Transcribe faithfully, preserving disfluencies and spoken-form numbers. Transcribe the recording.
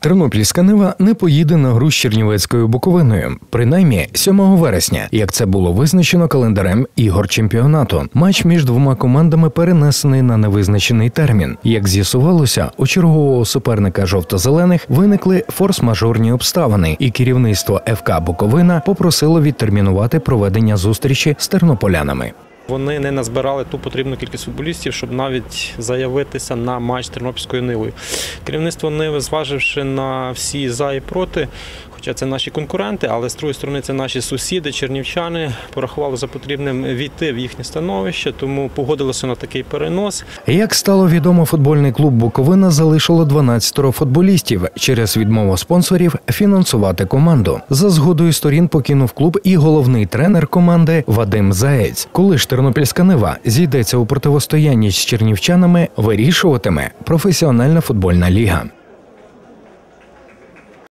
Тернопільська Нива не поїде на гру з Чернівецькою Буковиною, принаймні сьомого вересня, як це було визначено календарем ігор чемпіонату. Матч між двома командами перенесений на невизначений термін. Як з'ясувалося, у чергового суперника жовто-зелених виникли форс-мажорні обставини, і керівництво еф ка «Буковина» попросило відтермінувати проведення зустрічі з тернополянами. Вони не назбирали ту потрібну кількість футболістів, щоб навіть заявитися на матч з Тернопільською Нивою. Керівництво Ниви, зваживши на всі за і проти, хоча це наші конкуренти, але з другої сторони це наші сусіди, чернівчани, порахували за потрібним війти в їхнє становище, тому погодилося на такий перенос. Як стало відомо, футбольний клуб «Буковина» залишило дванадцять футболістів через відмову спонсорів фінансувати команду. За згодою сторін покинув клуб і головний тренер команди Вадим Заєць. Коли ж Тернопільська Нива зійдеться у противостоянні з чернівчанами, вирішуватиме професіональна футбольна ліга.